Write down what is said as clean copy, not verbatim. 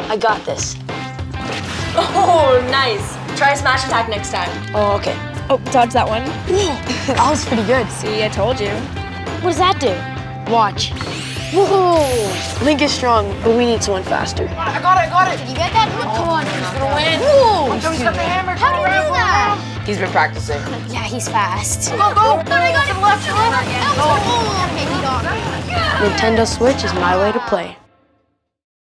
I got this. Oh, nice. Try a smash attack next time. Oh, okay. Oh, dodge that one. Whoa, that was pretty good. See, I told you. What does that do? Watch. Whoa! Link is strong, but we need someone faster. I got it. Did you get that? Come on. He's gonna win. Whoa! He's got the hammer. How do you do that? He's been practicing. Yeah, he's fast. Go. I got it. Okay, he got it. Nintendo Switch is my way to play.